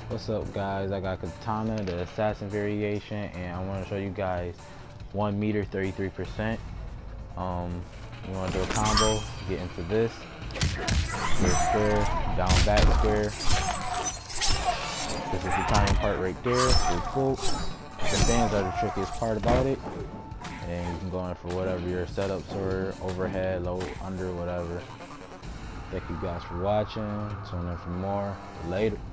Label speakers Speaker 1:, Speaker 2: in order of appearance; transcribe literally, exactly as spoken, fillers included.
Speaker 1: What's up, guys? I got Katana, the assassin variation, and I want to show you guys one meter thirty-three percent. Um, you want to do a combo, get into this square, square, down, back, square. This is the timing part right there. Pretty cool. The bands are the trickiest part about it, and you can go in for whatever your setups are, overhead, low, under, whatever. Thank you guys for watching. Tune in for more. Later.